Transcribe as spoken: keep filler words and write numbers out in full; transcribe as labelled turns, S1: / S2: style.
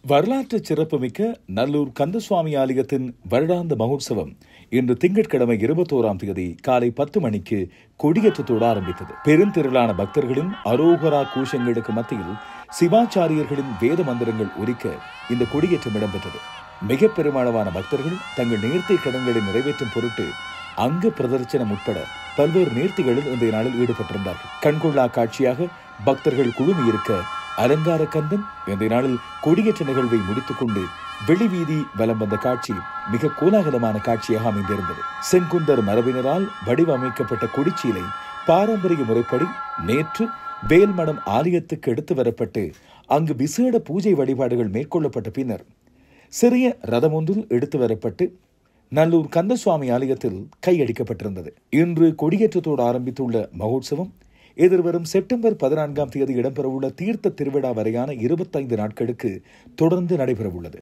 S1: வரலாற்று சிறப்புமிக்க நல்லூர் கந்தசுவாமி ஆலயத்தின் வருடாந்த மகோத்சவம் இன்று திங்கட்கிழமை இருபத்தோராம் தேதி காலை பத்து மணிக்கு கொடியேற்றத்தோடு ஆரம்பித்தது. பெருந்திரளான பக்தர்களின் அரோகரா கோஷங்களுக்கு மத்தியில் சிவாச்சாரியர்களின் வேத மந்திரங்கள் ஒலிக்க இந்த கொடியேற்றம் இடம்பெற்றது. மிக பெருமளவான பக்தர்கள் தங்கள் நேர்த்தி கடன்களை நிறைவேற்றும் பொருட்டு அங்க பிரதர்சனம் உட்பட பல்வேறு நேர்த்திகளில் இந்த நாளில் ஈடுபட்டிருந்தார்கள். கண்கொள்ளா காட்சியாக பக்தர்கள் குழுமியிருக்க அலங்கார கந்தன் இந்த நாளில் கொடியேற்ற நிகழ்வை முடித்துக் கொண்டு வெளி வீதி வலம் வந்த காட்சி மிக கோலாகலமான காட்சியாக அமைந்திருந்தது. செங்குந்தர் மரபினரால் வடிவமைக்கப்பட்ட கொடிச்சீலை பாரம்பரிய முறைப்படி நேற்று வேல்மடம் ஆலயத்துக்கு எடுத்து வரப்பட்டு அங்கு விசேட பூஜை வழிபாடுகள் மேற்கொள்ளப்பட்ட பின்னர் சிறிய ரதம் ஒன்றில் எடுத்து வரப்பட்டு நல்லூர் கந்தசுவாமி ஆலயத்தில் கையடிக்கப்பட்டிருந்தது. இன்று கொடியேற்றத்தோடு ஆரம்பித்துள்ள மகோத்சவம் எதிர்வரும் செப்டம்பர் பதினான்காம் தேதி இடம்பெறவுள்ள தீர்த்த திருவிழா வரையான இருபத்தைந்து நாட்களுக்கு தொடர்ந்து நடைபெறவுள்ளது.